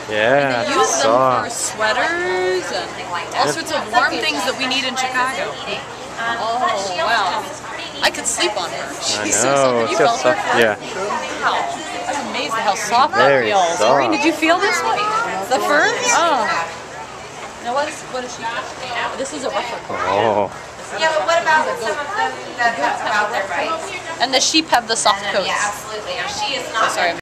Yeah, And they use them for sweaters and all sorts of warm things that we need in Chicago. Oh, wow. I could sleep on her. I She's so soft. know. Have you So felt her? soft. Yeah. Wow. I'm amazed at how soft that Very feels. soft. Maureen, did you feel this one? The fur? Oh. Now what is she? This is a rougher coat. Oh. Yeah, but what about some of them that have about their rights? And the sheep have the soft coats. Yeah, absolutely. Now, she is not. Sorry.